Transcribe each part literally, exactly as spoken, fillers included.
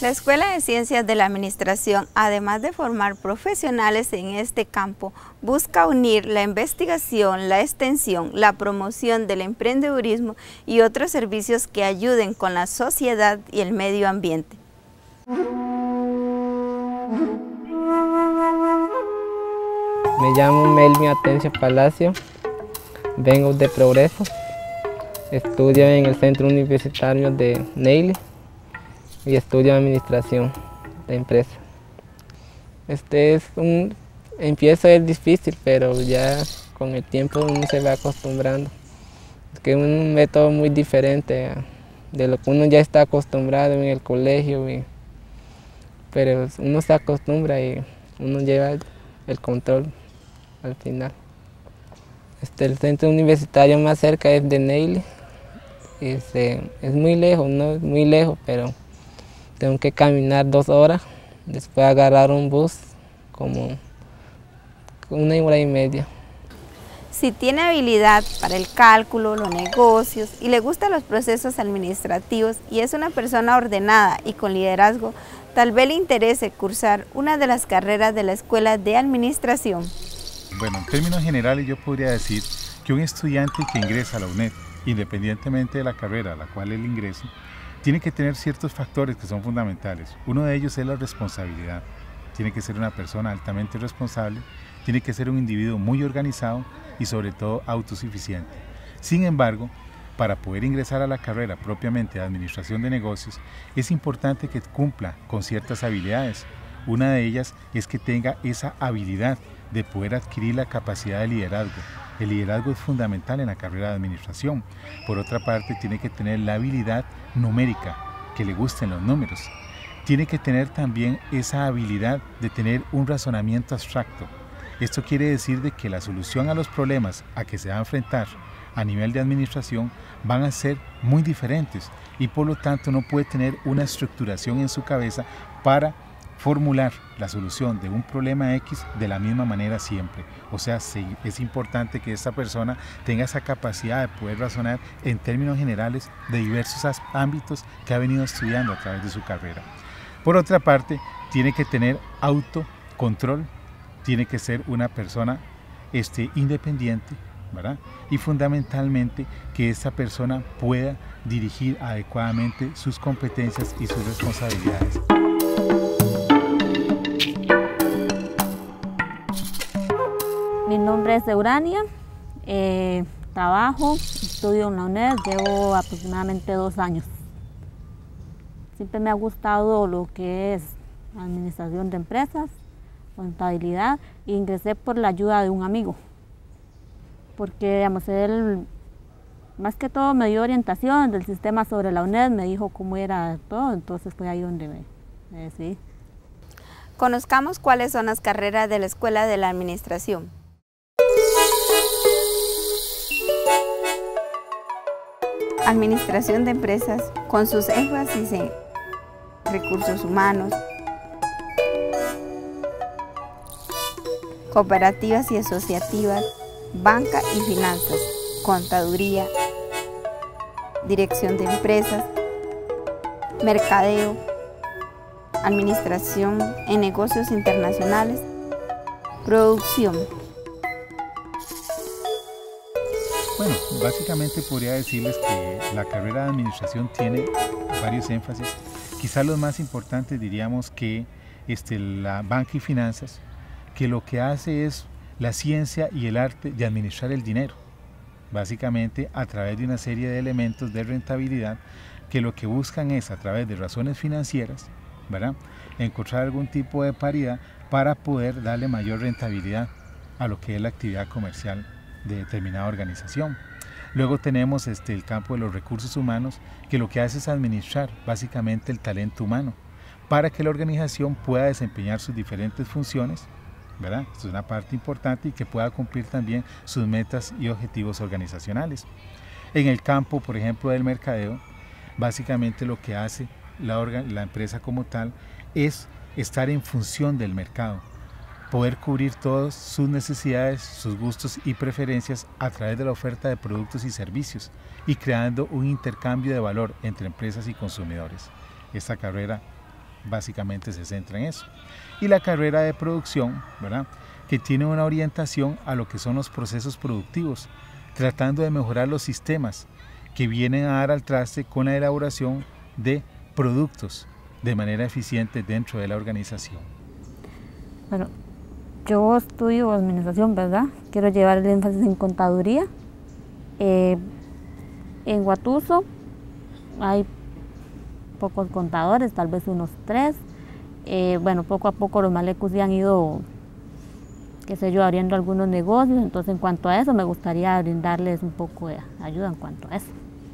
La Escuela de Ciencias de la Administración, además de formar profesionales en este campo, busca unir la investigación, la extensión, la promoción del emprendedurismo y otros servicios que ayuden con la sociedad y el medio ambiente. Me llamo Melvin Atencio Palacio, vengo de Progreso, estudio en el Centro Universitario de Neily y estudio Administración de Empresa. Este es un, empiezo es difícil, pero ya con el tiempo uno se va acostumbrando. Es que es un método muy diferente de lo que uno ya está acostumbrado en el colegio, y, pero uno se acostumbra y uno lleva el, el control al final. Este, el centro universitario más cerca es de Neily. Este, es muy lejos, no es muy lejos, pero tengo que caminar dos horas, después agarrar un bus como una hora y media. Si tiene habilidad para el cálculo, los negocios y le gustan los procesos administrativos y es una persona ordenada y con liderazgo, tal vez le interese cursar una de las carreras de la Escuela de Administración. Bueno, en términos generales yo podría decir que un estudiante que ingresa a la UNED, independientemente de la carrera a la cual él ingrese, tiene que tener ciertos factores que son fundamentales. Uno de ellos es la responsabilidad. Tiene que ser una persona altamente responsable, tiene que ser un individuo muy organizado y sobre todo autosuficiente. Sin embargo, para poder ingresar a la carrera propiamente de Administración de Negocios, es importante que cumpla con ciertas habilidades. Una de ellas es que tenga esa habilidad de poder adquirir la capacidad de liderazgo. El liderazgo es fundamental en la carrera de administración. Por otra parte, tiene que tener la habilidad numérica, que le gusten los números. Tiene que tener también esa habilidad de tener un razonamiento abstracto. Esto quiere decir de que la solución a los problemas a que se va a enfrentar a nivel de administración van a ser muy diferentes y por lo tanto no puede tener una estructuración en su cabeza para formular la solución de un problema X de la misma manera siempre. O sea, sí, es importante que esta persona tenga esa capacidad de poder razonar en términos generales de diversos ámbitos que ha venido estudiando a través de su carrera. Por otra parte, tiene que tener autocontrol, tiene que ser una persona este, independiente, ¿verdad? Y fundamentalmente que esta persona pueda dirigir adecuadamente sus competencias y sus responsabilidades. Mi nombre es Eurania, eh, trabajo, estudio en la UNED, llevo aproximadamente dos años. Siempre me ha gustado lo que es administración de empresas, contabilidad, e ingresé por la ayuda de un amigo, porque digamos, él más que todo me dio orientación del sistema sobre la UNED, me dijo cómo era todo, entonces fue ahí donde me, me decidí. Conozcamos cuáles son las carreras de la Escuela de la Administración. Administración de empresas, con sus énfasis en recursos humanos, cooperativas y asociativas, banca y finanzas, contaduría, dirección de empresas, mercadeo, administración en negocios internacionales, producción. Bueno, básicamente podría decirles que la carrera de administración tiene varios énfasis. Quizás los más importantes diríamos que este, la banca y finanzas, que lo que hace es la ciencia y el arte de administrar el dinero, básicamente a través de una serie de elementos de rentabilidad que lo que buscan es a través de razones financieras, ¿verdad?, encontrar algún tipo de paridad para poder darle mayor rentabilidad a lo que es la actividad comercial de determinada organización. Luego tenemos este, el campo de los recursos humanos, que lo que hace es administrar básicamente el talento humano para que la organización pueda desempeñar sus diferentes funciones, ¿verdad? Esto es una parte importante, y que pueda cumplir también sus metas y objetivos organizacionales. En el campo, por ejemplo, del mercadeo, básicamente lo que hace la, la empresa como tal es estar en función del mercado, poder cubrir todas sus necesidades, sus gustos y preferencias a través de la oferta de productos y servicios y creando un intercambio de valor entre empresas y consumidores. Esta carrera básicamente se centra en eso. Y la carrera de producción, ¿verdad?, que tiene una orientación a lo que son los procesos productivos, tratando de mejorar los sistemas que vienen a dar al traste con la elaboración de productos de manera eficiente dentro de la organización. Bueno, yo estudio administración, ¿verdad? Quiero llevar el énfasis en contaduría. Eh, en Huatuso hay pocos contadores, tal vez unos tres. Eh, bueno, poco a poco los malecos ya han ido, qué sé yo, abriendo algunos negocios, entonces en cuanto a eso me gustaría brindarles un poco de ayuda en cuanto a eso.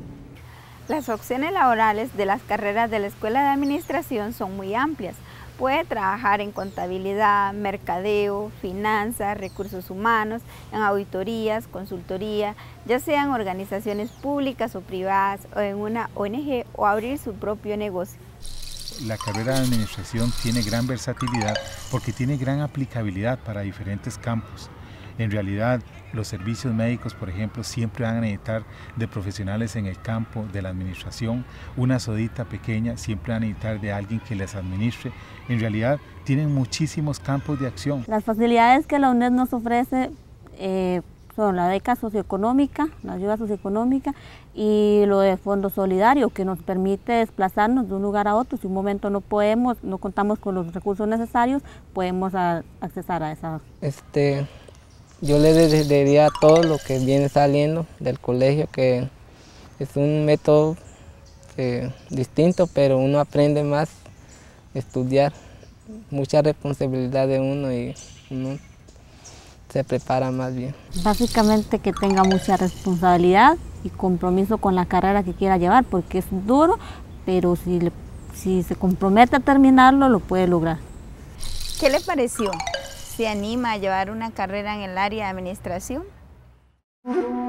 Las opciones laborales de las carreras de la Escuela de Administración son muy amplias. Puede trabajar en contabilidad, mercadeo, finanzas, recursos humanos, en auditorías, consultoría, ya sean organizaciones públicas o privadas, o en una O N G, o abrir su propio negocio. La carrera de administración tiene gran versatilidad porque tiene gran aplicabilidad para diferentes campos. En realidad, los servicios médicos, por ejemplo, siempre van a necesitar de profesionales en el campo de la administración. Una sodita pequeña siempre van a necesitar de alguien que les administre. En realidad, tienen muchísimos campos de acción. Las facilidades que la UNED nos ofrece eh, son la beca socioeconómica, la ayuda socioeconómica y lo de fondo solidario, que nos permite desplazarnos de un lugar a otro. Si un momento no podemos, no contamos con los recursos necesarios, podemos a, accesar a esa. Este, yo le diría a todo lo que viene saliendo del colegio que es un método eh, distinto, pero uno aprende más a estudiar, mucha responsabilidad de uno y uno se prepara más bien. Básicamente que tenga mucha responsabilidad y compromiso con la carrera que quiera llevar, porque es duro, pero si, le, si se compromete a terminarlo, lo puede lograr. ¿Qué le pareció? ¿Se anima a llevar una carrera en el área de administración?